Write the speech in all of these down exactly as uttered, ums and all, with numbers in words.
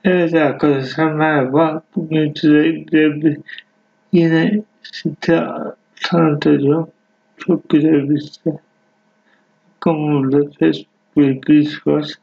Evet arkadaşlar merhaba. Bugün size bir yine site tanıtacağım. Çok güzel bir site. Kamuoyunda Facebook bir giriş var.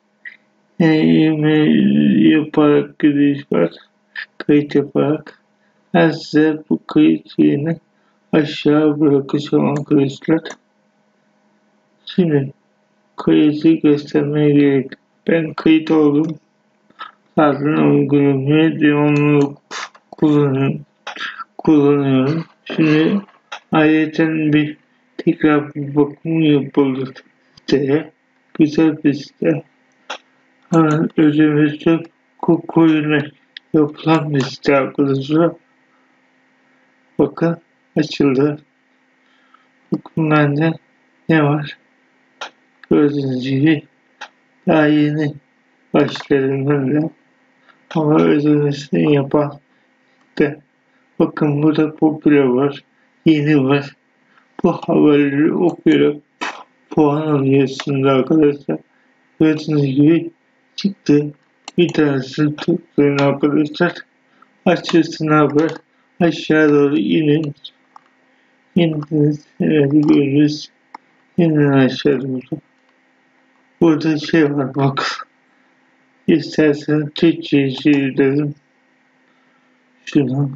E-mail yaparak giriş var. Kayıt yaparak. Ben size bu kayıt şeyini aşağı bırakacağım arkadaşlar. Şimdi kayıtı göstermeye gerek. Ben kayıt oldum. Zaten uygulamayı devamlı kullanıyorum. kullanıyorum. Şimdi ayrıca bir tekrar bir bakım yapıldı siteye. Güzel bir site. Hemen ödemesi koyuna yapılan bir site arkadaşlar. Bakın açıldı. Bakımlarda ne var? Gördüğünüz gibi daha yeni başladım ben de. Ama ödemesini yapan de. Bakın burada popüler var. Yeni var. Bu haberleri okuyarak puan alıyorsunuz arkadaşlar. Gördüğünüz gibi çıktı. Bir tanesini tıklayın arkadaşlar. Açılsın haber. Aşağı doğru inin. İndiniz. Evet görürüz. İnin aşağı doğru. Burada şey var bak. İsterseniz Türkçe'yi çevirelim. Şunu.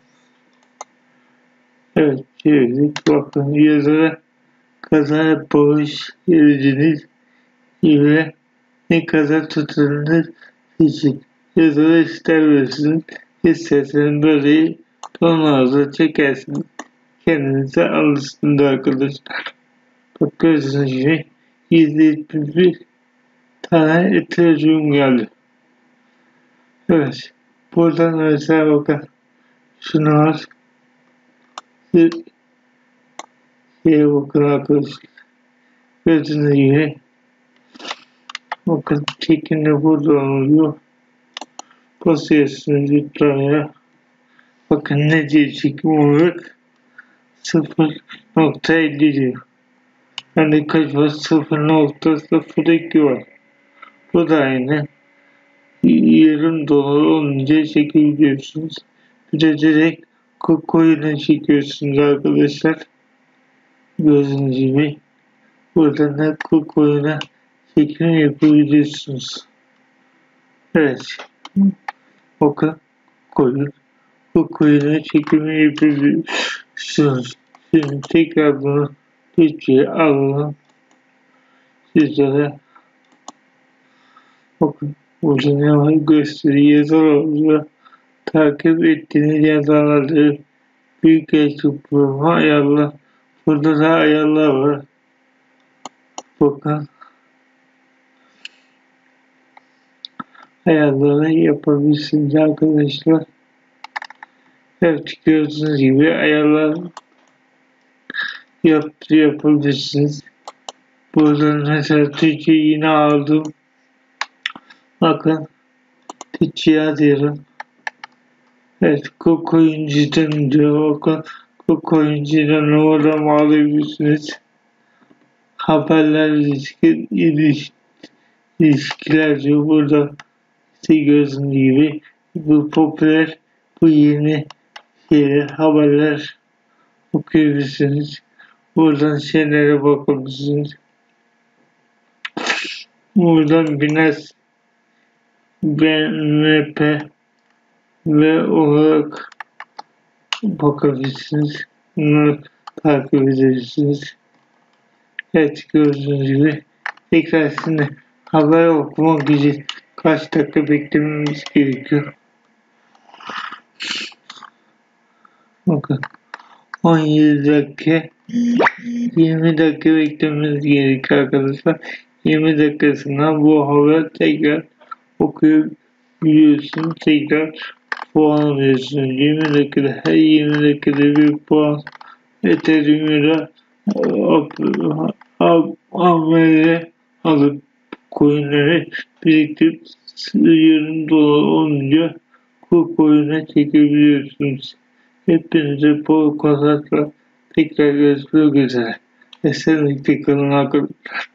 Evet çevirdik. Bakın yazara kaza bağış vericiniz ile ne kadar tutulunuz için yazılı ister verirsiniz. İsterseniz böyle tonlarca çekersiniz. Kendinize alırsınız arkadaşlar. Bak gördüğünüz gibi yüzde yetmiş bir tane Ethereum geldi. Evet. Buradan mesela bakın. Şunu var. Şeye bakın arkadaşlar. Gördüğünüz gibi bakın çekimde burada oluyor. Basıyorsunuz yukarıya. Bakın ne diye çekim olarak sıfır nokta elli diyor. Yani kaç var? sıfır nokta sıfır iki var. Bu da aynı. Yarım dolar olunca çekebiliyorsunuz. Bir de direkt coin'e çekiyorsunuz arkadaşlar. Gördüğünüz gibi. Buradan da coin'e çekim yapabiliyorsunuz. Evet. Bakın coin. Bu coin'e çekimi yapabiliyorsunuz. Şimdi tekrar bunu Türkçe'ye alalım. Sizlere bakın burada ne var gösteriyor yazılarla takip ettiğiniz yazıları büyük ekiplerine ayarla. Burada da ayarlar var. Bakın ayarları yapabilirsiniz arkadaşlar. Evet gördüğünüz gibi ayarlar yap, yapabilirsiniz. Buradan mesela Türkçe yine aldım. Bakın Türkçe yazıyorum. Evet Coin'ciden diyor. Bakın Coin'ciden oradan alabilirsiniz. Haberler ilişki, iliş, ilişkiler diyor. Burada işte gördüğünüz gibi bu popüler bu yeni şeyler, haberler okuyabilirsiniz. Buradan şeylere bakabilirsiniz. Buradan Binance, B N P ve olarak bakabilirsiniz. Bunları takip edebilirsiniz. Evet gördüğünüz gibi tekrar şimdi haber okumak için kaç dakika beklememiz gerekiyor. Bakın on yedi dakika yirmi dakika beklememiz gerekiyor arkadaşlar. yirmi dakikasında bu haber tekrar okuyabiliyorsunuz. Tekrar puan alıyorsunuz. yirmi dakikada her yirmi dakikada bir puan Ethereum'da amele alıp coinleri biriktirip yarım dolar olunca bu coin'e çekebiliyorsunuz. Hepinize bol kazançlar. Tekrar görüşmek üzere. Esenlikle kalın arkadaşlar.